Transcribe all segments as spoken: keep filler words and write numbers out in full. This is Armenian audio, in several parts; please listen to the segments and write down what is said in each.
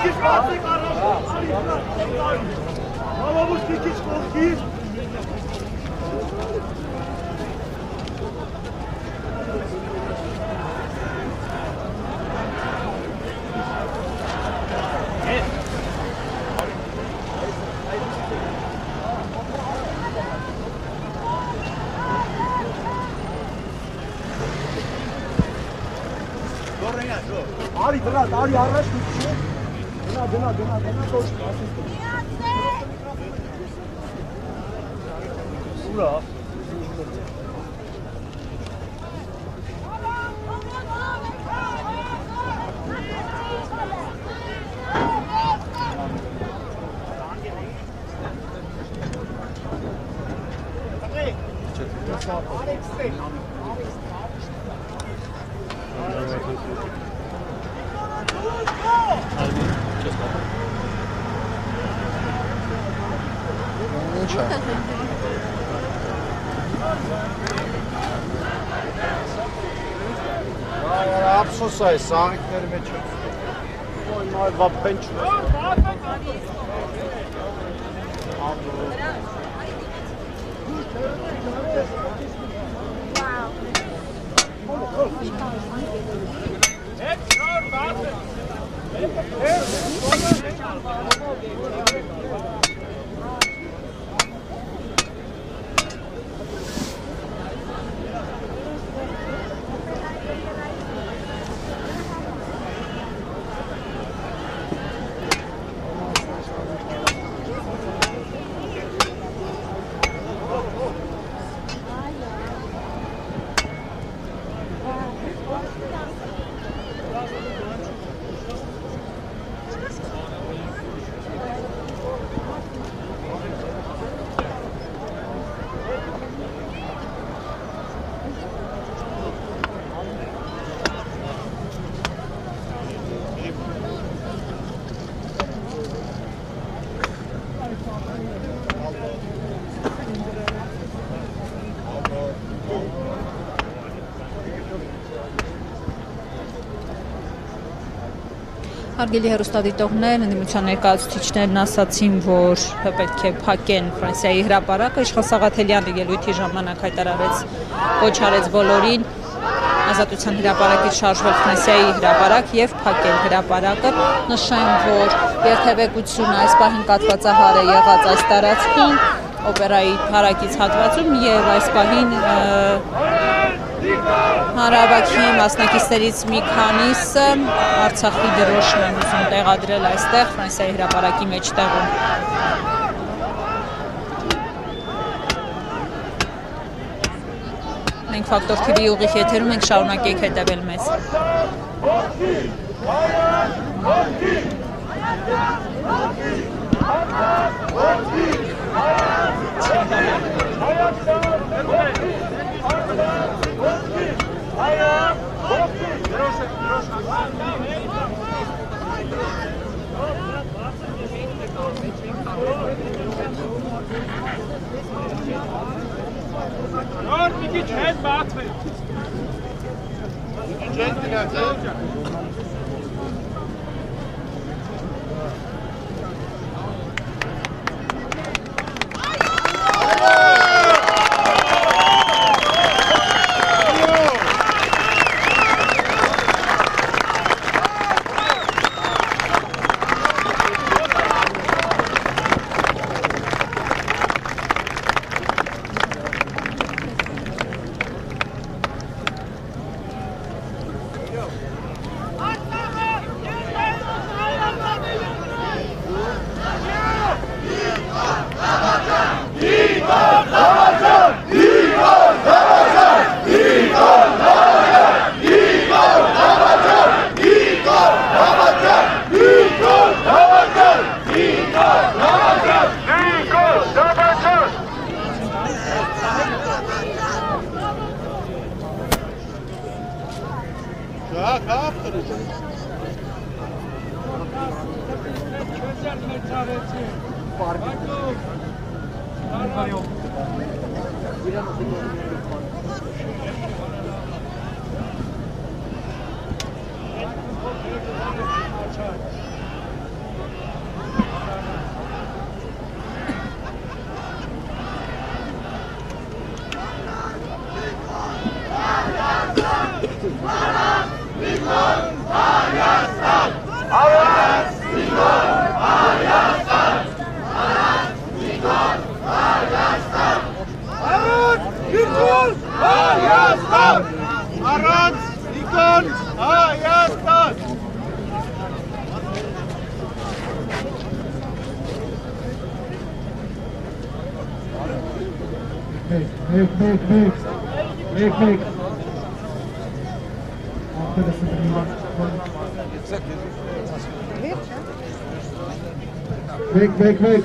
Ari դրա, տարի առաջ մի քիչ։ Դնա, դնա, դնա, դնա ոչ ասես։ Ուրա։ Ափսոս է, սանիքների մեջ է։ Ոյ, մայր վապ պենչ է։ Հարգելի հեռուստադիտողներ, ընդդիմության ներկայացուցիչներն ասացին, որ պետք է փակեն Ֆրանսիայի հրապարակը, Իշխան Սաղաթելյանը ելույթի ժամանակ հայտարարեց, կոչ արեց բոլորին ազատության հրապարակից շարժվել Ֆրանսիայի հրապարակ եւ փակել հրապարակը, նշեմ, որ երթևեկությունը այս պահին կաթվածահար է եղած այս տարածքում, օպերայի հարակից հատվածում եւ այս պահին Հանրահավաքի մասնակիցներից մի քանիսը Արցախի դրոշն են ուզում տեղադրել այստեղ Ֆրանսիայի հրապարակի մեջտեղում։ Մենք Ֆակտոր թի վի ուղիղ եթերում ենք, շարունակեք հետևել մեզ։ Lord, wie geht's hin, Martin? Wie geht's hin, Առանց Նիկոն Հայաստան Make, make, make, make, make, make. After the Make, make, make.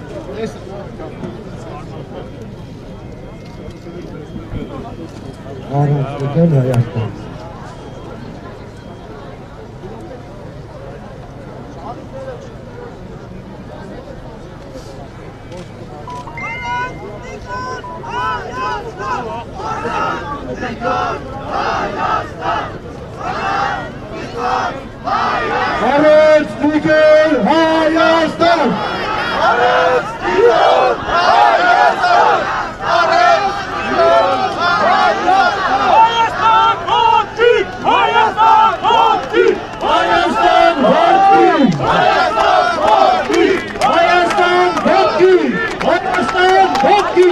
Alright, we can react. Harold Stigel Hayastan! Harold Stigel Hayastan! Harold Stigel Hayastan! Hayastan Horti! Hayastan Horti! Hayastan Horti! Hayastan Horti! Hayastan Horti!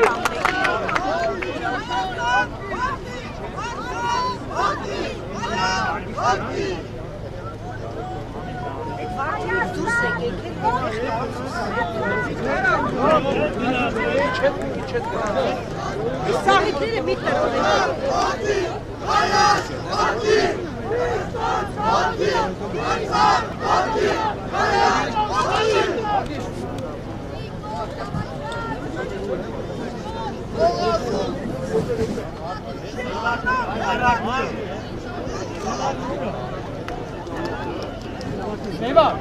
Sahipleri bitti. Seyba.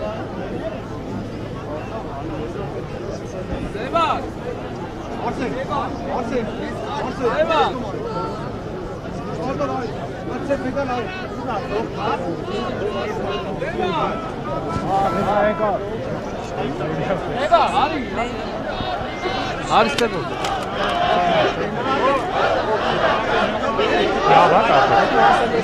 Seyba. Arsene Arsene Arsene Seyba. Oradan ay Arsene pegan ay Seyba. Ari. Ari işte bu. Ya bak artık.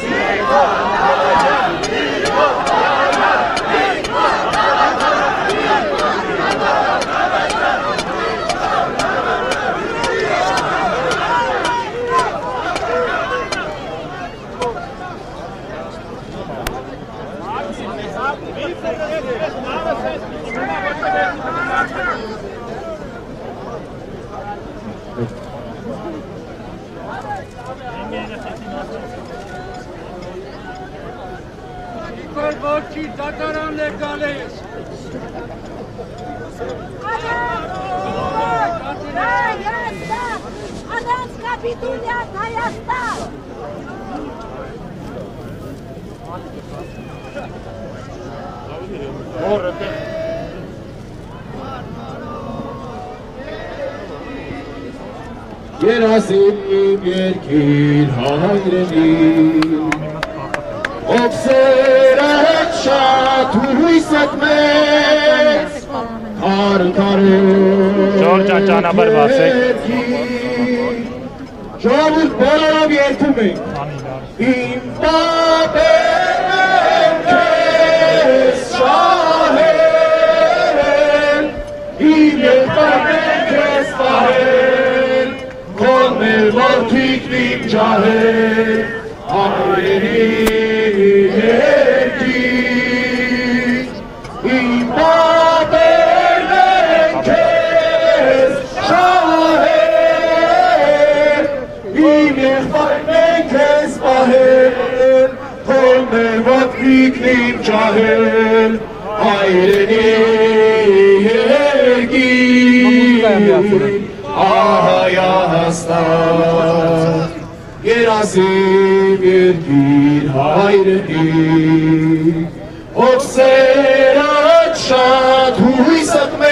Nikol Volki, Dataran Legales. Հայաստան, Անանց կապիտուլյան Հայաստան։ Երասիմ երկիր հայրենի Ովսերը հետ շատ հույսդ մեծ Հարնքարել Ժորժան ճանապար բացեք Ժողովուրդ բոլորով երգում ենք Իմ պատերն են քեզ շահել Իմ եղբայրն են քեզ պահել Կոններ որդիքն իմ ջահել Հայրենի երկիր Իմ պատերն են քեզ շահել Իմ եղբայրն են քեզ պահել Կոններ որդիքն իմ ջահել Հայրենի երկիր Հայաստան Երասիմ երկիր հայրենի Ովսերը շատ հույսդ մեծ